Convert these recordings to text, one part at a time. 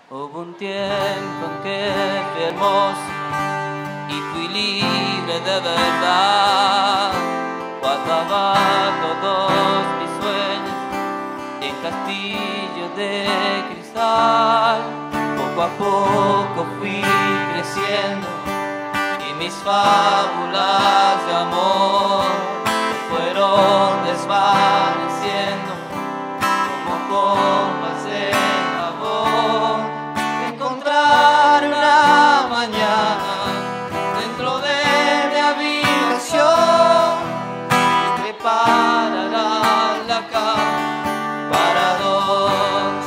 Hubo un tiempo en que fui hermoso y fui libre de verdad. Guardaba todos mis sueños en castillos de cristal. Poco a poco fui creciendo y mis fábulas de amor se fueron desvaneciendo como copas de jabón. Encontrar una mañana dentro de mi habitación y preparar la cama para dos.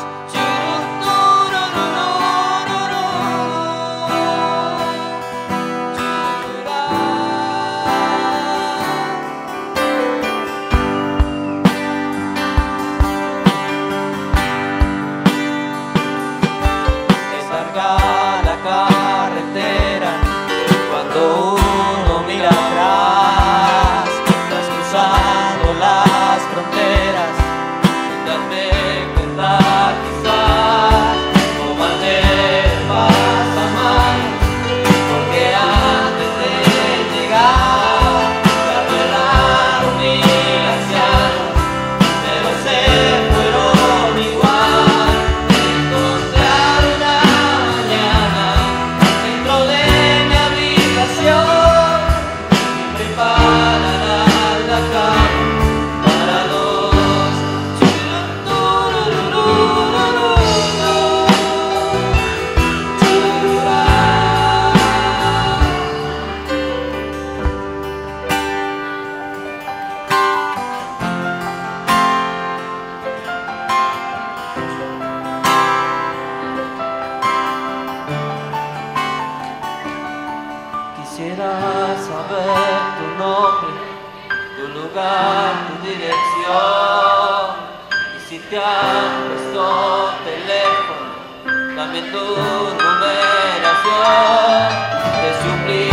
La carretera cuando uno mira atrás, estás cruzando las fronteras sin darme cuenta quizás como antes pasa mal, porque antes de llegar se aferraron mil ancianos, pero se fueron igual. Quisiera saber tu nombre, tu lugar, tu dirección. Y si te han puesto teléfono, también tu numeración. Te suplico